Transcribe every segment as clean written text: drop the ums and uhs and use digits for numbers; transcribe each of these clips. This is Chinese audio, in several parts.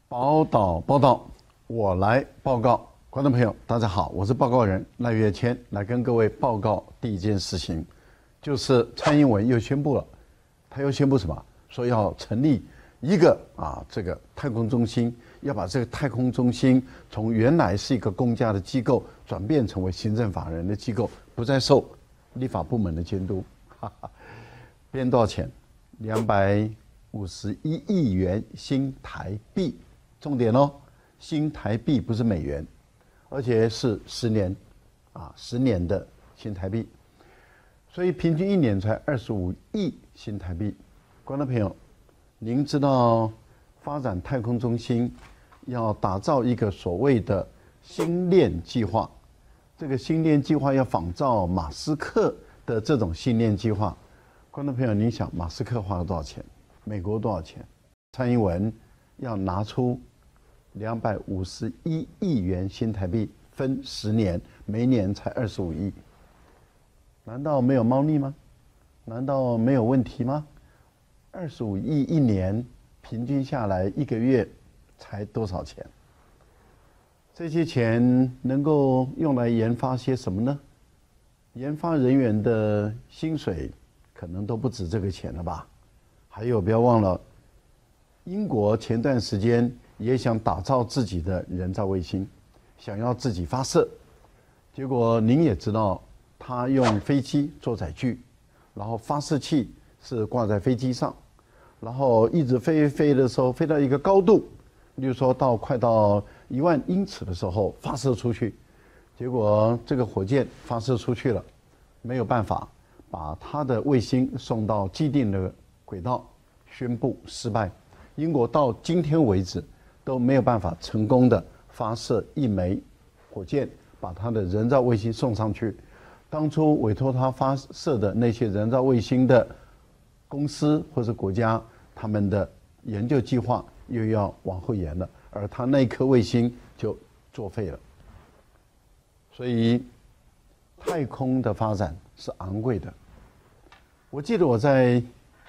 宝岛报道，我来报告。观众朋友，大家好，我是报告人赖岳谦，来跟各位报告第一件事情，就是蔡英文又宣布了，他又宣布什么？说要成立一个这个太空中心，要把这个太空中心从原来是一个公家的机构，转变成为行政法人的机构，不再受立法部门的监督。编多少钱？251亿元新台币。重点哦，新台币不是美元，而且是10年，10年的新台币，所以平均1年才25亿新台币。观众朋友，您知道发展太空中心要打造一个所谓的星链计划，这个星链计划要仿照马斯克的这种星链计划。观众朋友，您想马斯克花了多少钱？美国多少钱？蔡英文要拿出251亿元新台币，分10年，每年才25亿，难道没有猫腻吗？难道没有问题吗？25亿一年，平均下来1个月才多少钱？这些钱能够用来研发些什么呢？研发人员的薪水可能都不止这个钱了吧？还有，不要忘了，英国前段时间也想打造自己的人造卫星，想要自己发射，结果您也知道，他用飞机做载具，然后发射器是挂在飞机上，然后一直飞的时候，飞到一个高度，例如说快到1万英尺的时候发射出去，结果这个火箭发射出去了，没有办法把他的卫星送到既定的轨道，宣布失败。英国到今天为止都没有办法成功的发射一枚火箭，把它的人造卫星送上去。当初委托他发射的那些人造卫星的公司或是国家，他们的研究计划又要往后延了，而他那颗卫星就作废了。所以太空的发展是昂贵的。我记得我在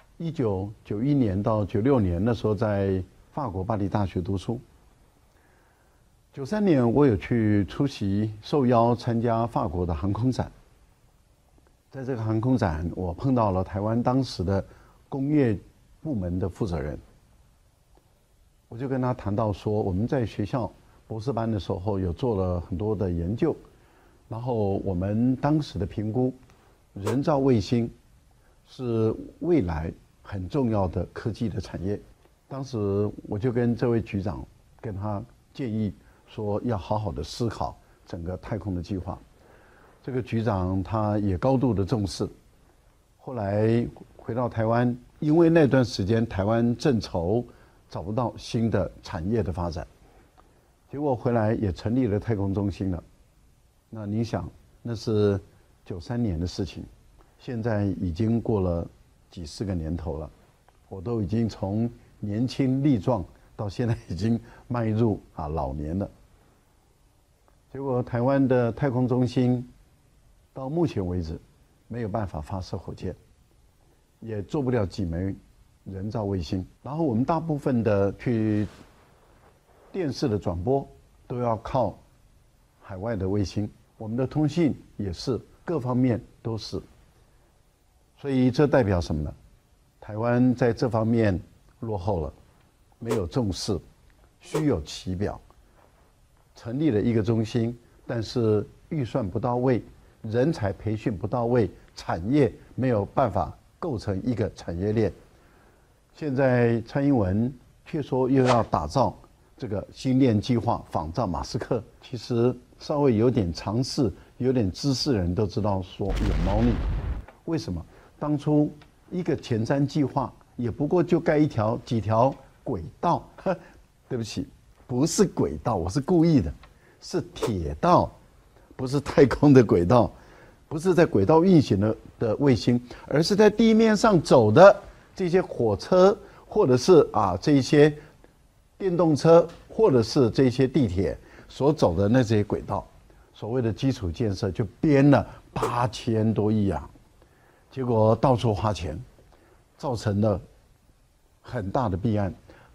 1991年到96年那时候在法国巴黎大学读书。93年我有去出席受邀参加法国的航空展，在这个航空展我碰到了台湾当时的工业部门的负责人，我就跟他谈到说，我们在学校博士班的时候有做了很多的研究，然后我们当时的评估，人造卫星是未来很重要的科技的产业。当时我就跟这位局长跟他建议说，要好好的思考整个太空的计划。这个局长他也高度的重视。后来回到台湾，因为那段时间台湾正愁找不到新的产业的发展，结果回来也成立了太空中心了。那你想，那是93年的事情，现在已经过了几十个年头了，我都已经从年轻力壮到现在已经迈入老年了。结果台湾的太空中心到目前为止没有办法发射火箭，也做不了几枚人造卫星。然后我们大部分的去电视的转播都要靠海外的卫星，我们的通信也是，各方面都是。所以这代表什么呢？台湾在这方面落后了，没有重视，虚有其表。成立了一个中心，但是预算不到位，人才培训不到位，产业没有办法构成一个产业链。现在蔡英文却说又要打造这个星链计划，仿照马斯克，其实稍微有点常识、有点知识人都知道说有猫腻。为什么？当初一个前瞻计划也不过就盖几条轨道，对不起，不是轨道，我是故意的，是铁道，不是太空的轨道，不是在轨道运行的卫星，而是在地面上走的这些火车，或者是这些电动车，或者是这些地铁所走的那些轨道，所谓的基础建设就编了8000多亿啊。结果到处花钱，造成了很大的弊案。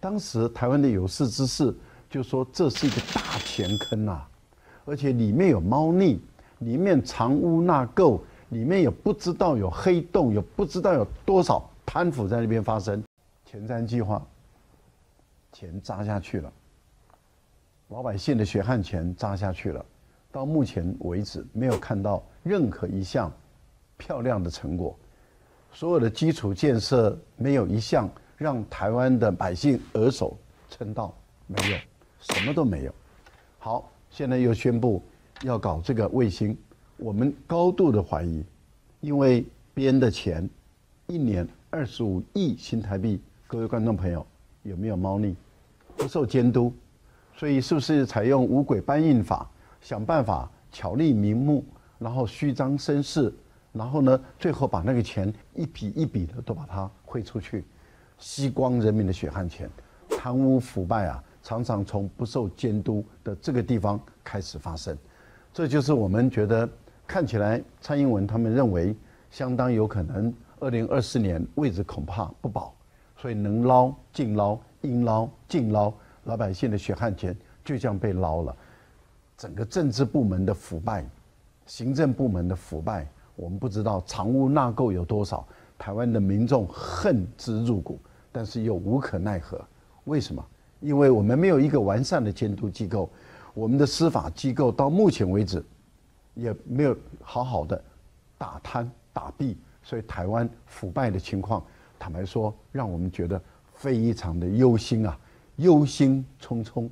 当时台湾的有识之士就说这是一个大钱坑啊，而且里面有猫腻，里面藏污纳垢，里面有不知道有黑洞，有不知道有多少贪腐在那边发生。前瞻计划钱砸下去了，老百姓的血汗钱砸下去了，到目前为止没有看到任何一项漂亮的成果，所有的基础建设没有一项让台湾的百姓额手称道，没有，什么都没有。好，现在又宣布要搞这个卫星，我们高度的怀疑，因为编的钱1年25亿新台币，各位观众朋友有没有猫腻？不受监督，所以是不是采用五轨搬运法，想办法巧立名目，然后虚张声势，然后呢，最后把那个钱一笔一笔的都把它汇出去，吸光人民的血汗钱，贪污腐败啊，常常从不受监督的这个地方开始发生，这就是我们觉得看起来蔡英文他们认为相当有可能2024年位置恐怕不保，所以能捞尽捞，应捞尽捞，老百姓的血汗钱就这样被捞了。整个政治部门的腐败，行政部门的腐败，我们不知道藏污纳垢有多少，台湾的民众恨之入骨，但是又无可奈何。为什么？因为我们没有一个完善的监督机构，我们的司法机构到目前为止也没有好好的打贪打弊，所以台湾腐败的情况，坦白说，让我们觉得非常的忧心啊，忧心忡忡。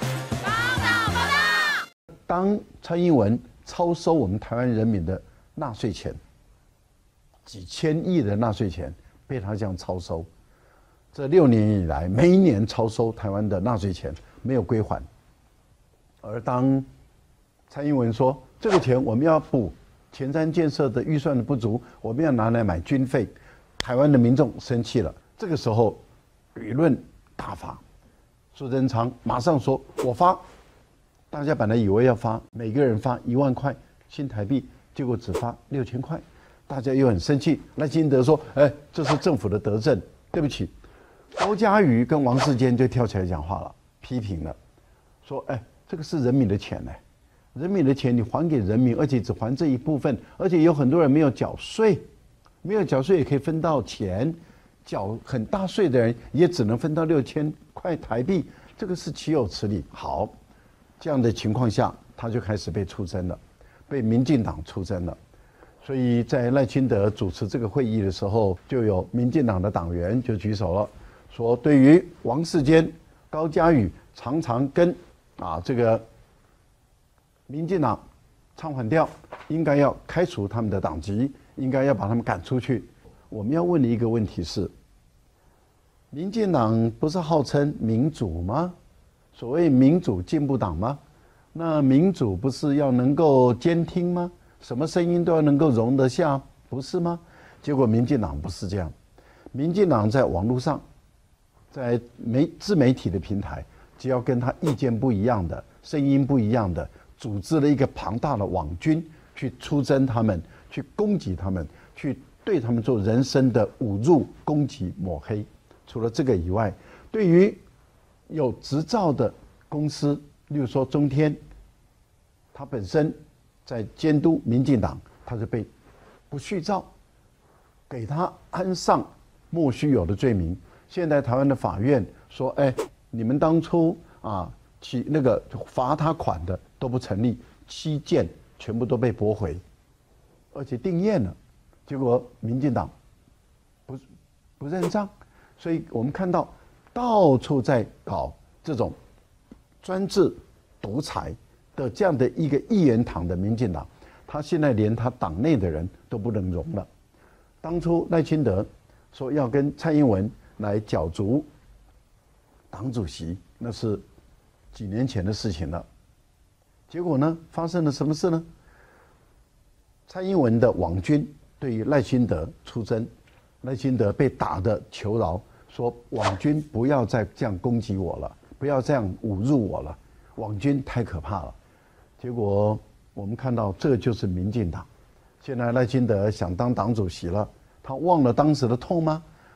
当蔡英文超收我们台湾人民的纳税钱，几千亿的纳税钱被他这样超收，这6年以来，每一年超收台湾的纳税钱没有归还，而当蔡英文说这个钱我们要补前瞻建设的预算的不足，我们要拿来买军费，台湾的民众生气了。这个时候舆论大发，苏贞昌马上说我发，大家本来以为要发每个人发1万块新台币，结果只发6000块，大家又很生气。赖清德说这是政府的德政，对不起。高嘉瑜跟王世坚就跳起来讲话了，批评了，说这个是人民的钱人民的钱你还给人民，而且只还这一部分，而且有很多人没有缴税，没有缴税也可以分到钱，缴很大税的人也只能分到6000块台币，这个是岂有此理。好，这样的情况下，他就开始被出征了，被民进党出征了。所以在赖清德主持这个会议的时候，就有民进党的党员就举手了，说对于王世坚、高嘉瑜常常跟这个民进党唱反调，应该要开除他们的党籍，应该要把他们赶出去。我们要问的一个问题是，民进党不是号称民主吗？所谓民主进步党吗？那民主不是要能够监听吗？什么声音都要能够容得下，不是吗？结果民进党不是这样，民进党在网络上，在自媒体的平台，只要跟他意见不一样的、声音不一样的，组织了一个庞大的网军去出征他们，去攻击他们，去对他们做人身的侮辱、攻击、抹黑。除了这个以外，对于有执照的公司，例如说中天，他本身在监督民进党，他是被不续照，给他安上莫须有的罪名。现在台湾的法院说，你们当初那个罚他款的都不成立，7件全部都被驳回，而且定验了，结果民进党不认账，所以我们看到到处在搞这种专制独裁的这样的一个一言堂的民进党，他现在连他党内的人都不能容了。当初赖清德说要跟蔡英文来角逐党主席，那是几年前的事情了。结果呢，发生了什么事呢？蔡英文的网军对于赖清德出征，赖清德被打得求饶，说网军不要再这样攻击我了，不要这样侮辱我了，网军太可怕了。结果我们看到，这就是民进党。现在赖清德想当党主席了，他忘了当时的痛吗？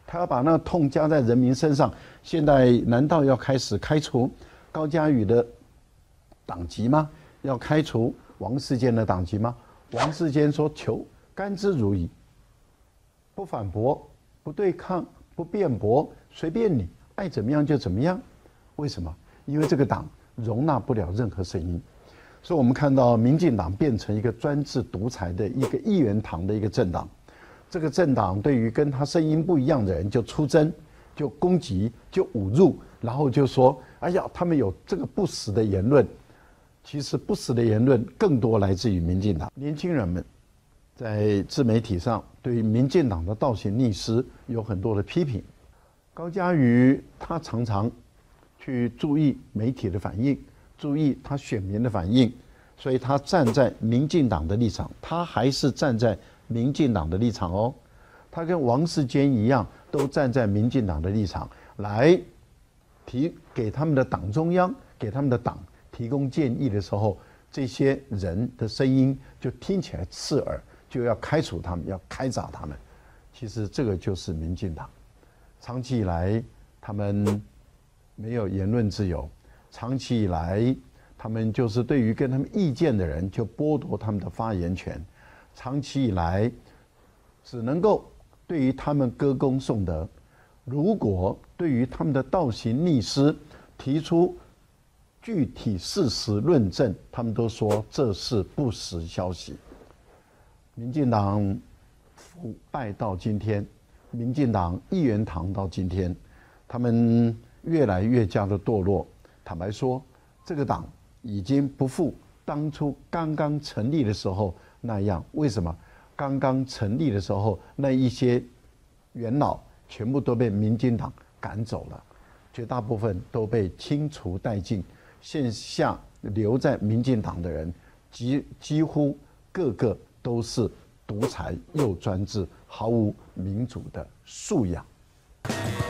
他要把那个痛加在人民身上。现在难道要开始开除高嘉瑜的党籍吗？要开除王世坚的党籍吗？王世坚说：“求甘之如饴，不反驳，不对抗，不辩驳，随便你爱怎么样就怎么样。”为什么？因为这个党容纳不了任何声音。所以我们看到民进党变成一个专制独裁的一个一言堂的一个政党。这个政党对于跟他声音不一样的人就出征，就攻击，就侮辱，然后就说：“哎呀，他们有这个不实的言论。”其实不实的言论更多来自于民进党年轻人们，在自媒体上对于民进党的倒行逆施有很多的批评。高嘉瑜他常常去注意媒体的反应，注意他选民的反应，所以他站在民进党的立场，他还是站在民进党的立场哦。他跟王世坚一样，都站在民进党的立场来给他们的党中央，给他们的党提供建议的时候，这些人的声音就听起来刺耳，就要开除他们，要开铡他们。其实这个就是民进党，长期以来他们没有言论自由，长期以来他们就是对于跟他们意见的人就剥夺他们的发言权，长期以来只能够对于他们歌功颂德，如果对于他们的倒行逆施提出具体事实论证，他们都说这是不实消息。民进党腐败到今天，民进党一言堂到今天，他们越来越加的堕落。坦白说，这个党已经不复当初刚刚成立的时候那样。为什么？刚刚成立的时候，那一些元老全部都被民进党赶走了，绝大部分都被清除殆尽。现下留在民进党的人，几乎个个都是独裁又专制，毫无民主的素养。报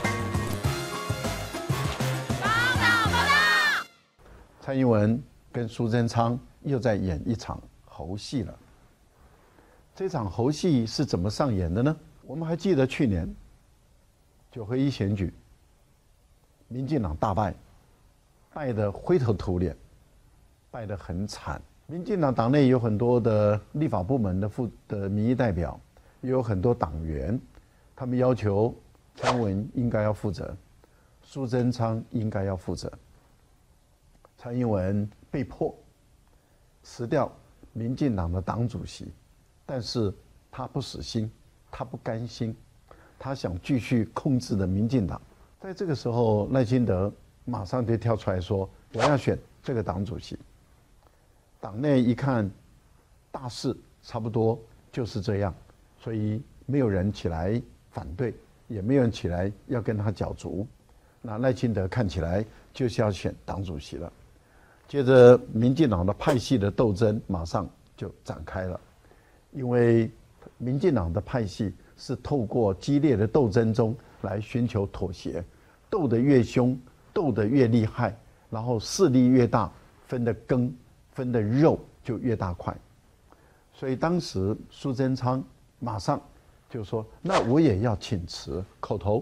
道！蔡英文跟苏贞昌又在演一场猴戏了。这场猴戏是怎么上演的呢？我们还记得去年9合1选举，民进党大败。败得灰头土脸，败得很惨。民进党党内有很多的立法部门的民意代表，也有很多党员，他们要求蔡英文应该要负责，苏贞昌应该要负责。蔡英文被迫辞掉民进党的党主席，但是他不死心，他不甘心，他想继续控制的民进党。在这个时候，赖清德马上就跳出来说：“我要选这个党主席。”党内一看，大势差不多就是这样，所以没有人起来反对，也没有人起来要跟他角逐。那赖清德看起来就是要选党主席了。接着，民进党的派系的斗争马上就展开了，因为民进党的派系是透过激烈的斗争中来寻求妥协，斗得越凶，斗得越厉害，然后势力越大，分的羹、分的肉就越大块。所以当时苏贞昌马上就说：“那我也要请辞，口头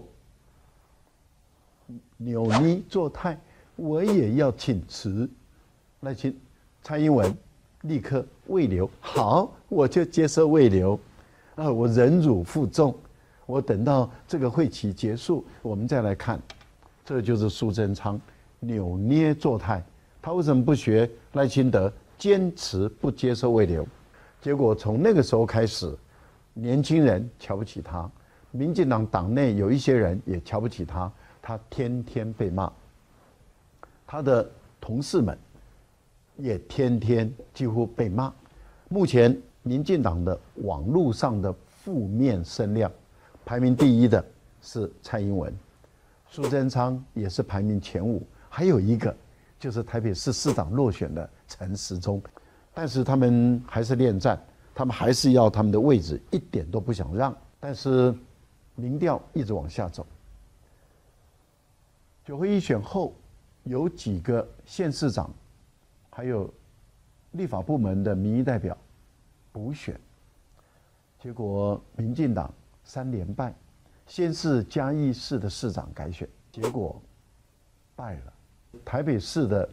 扭捏作态，我也要请辞。”蔡英文立刻慰留，好，我就接受慰留，我忍辱负重，我等到这个会期结束，我们再来看。这就是苏贞昌扭捏作态，他为什么不学赖清德坚持不接受慰留？结果从那个时候开始，年轻人瞧不起他，民进党党内有一些人也瞧不起他，他天天被骂，他的同事们也天天几乎被骂。目前民进党的网络上的负面声量排名第一的是蔡英文，苏贞昌也是排名前5，还有一个就是台北市市长落选的陈时中，但是他们还是恋战，他们还是要他们的位置，一点都不想让。但是民调一直往下走。9合1选后，有几个县市长，还有立法部门的民意代表补选，结果民进党3连败， 先是嘉义市的市长改选，结果败了。台北市的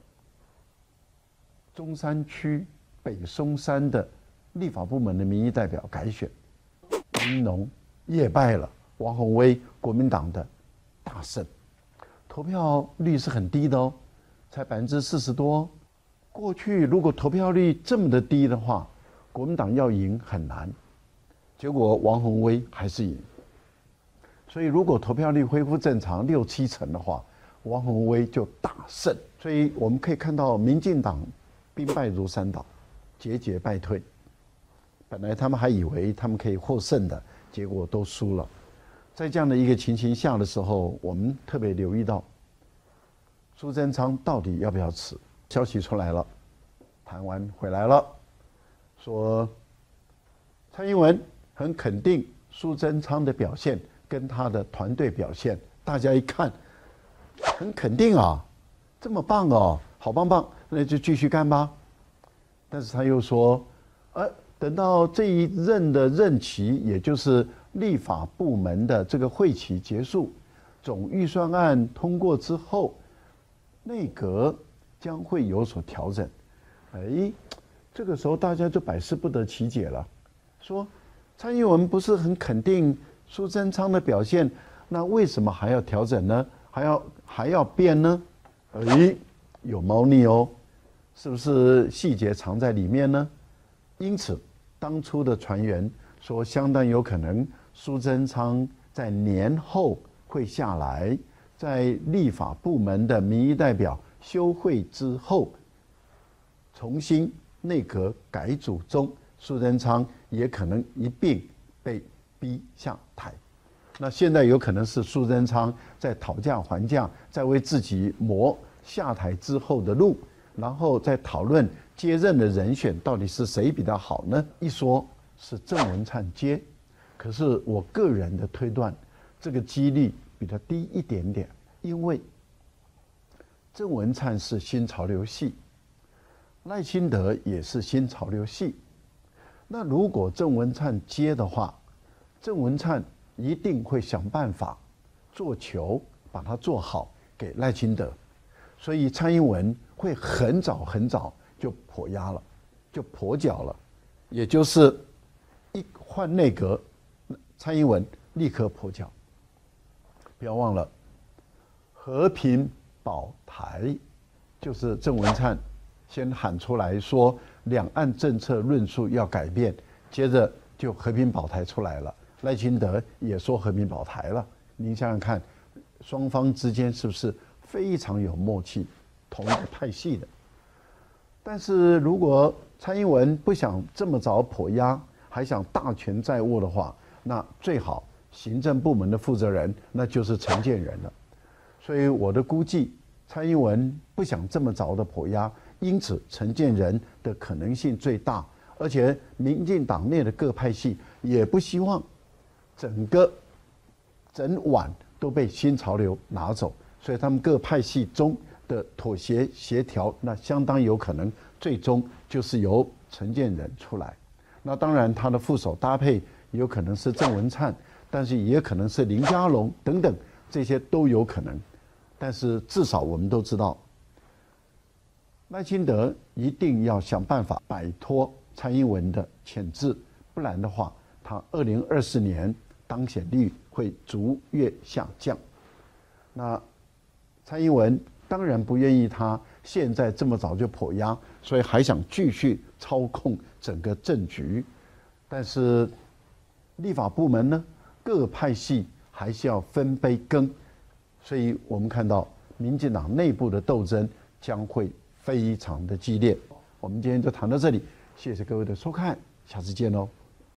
中山区北松山的立法部门的民意代表改选，民农也败了。王宏威国民党的大胜，投票率是很低的哦，才40%多。过去如果投票率这么的低的话，国民党要赢很难。结果王宏威还是赢。所以如果投票率恢复正常6、7成的话，王宏威就大胜。所以我们可以看到，民进党兵败如山倒，节节败退。本来他们还以为他们可以获胜的，结果都输了。在这样的一个情形下的时候，我们特别留意到，苏贞昌到底要不要辞？消息出来了，谈完回来了，说蔡英文很肯定苏贞昌的表现跟他的团队表现，大家一看，很肯定啊，这么棒哦，好棒棒，那就继续干吧。但是他又说，等到这一任的任期，也就是立法部门的这个会期结束，总预算案通过之后，内阁将会有所调整。这个时候大家就百思不得其解了，说蔡英文不是很肯定苏贞昌的表现，那为什么还要调整呢？还要变呢？有猫腻哦，是不是细节藏在里面呢？因此，当初的传言说，相当有可能苏贞昌在年后会下来，在立法部门的民意代表休会之后，重新内阁改组中，苏贞昌也可能一并被逼下台。那现在有可能是苏贞昌在讨价还价，在为自己磨下台之后的路，然后再讨论接任的人选到底是谁比较好呢？一说是郑文灿接，可是我个人的推断，这个几率比较低一点点，因为郑文灿是新潮流系，赖清德也是新潮流系。那如果郑文灿接的话，郑文灿一定会想办法做球，把它做好给赖清德，所以蔡英文会很早就跛压了，就跛脚了，也就是一换内阁，蔡英文立刻跛脚。不要忘了，和平保台就是郑文灿先喊出来说两岸政策论述要改变，接着就和平保台出来了。赖清德也说和平保台了，您想想看，双方之间是不是非常有默契，同一个派系的？但是如果蔡英文不想这么早跛压，还想大权在握的话，那最好行政部门的负责人那就是陈建仁了。所以我的估计，蔡英文不想这么早的跛压，因此陈建仁的可能性最大，而且民进党内的各派系也不希望整碗都被新潮流拿走，所以他们各派系中的妥协协调，那相当有可能最终就是由陈建仁出来。那当然，他的副手搭配有可能是郑文灿，但是也可能是林佳龙等等，这些都有可能。但是至少我们都知道，赖清德一定要想办法摆脱蔡英文的牵制，不然的话，他2024年当选率会逐月下降。那蔡英文当然不愿意他现在这么早就跛压，所以还想继续操控整个政局。但是立法部门呢，各派系还是要分杯羹，所以我们看到民进党内部的斗争将会非常的激烈。我们今天就谈到这里，谢谢各位的收看，下次见喽。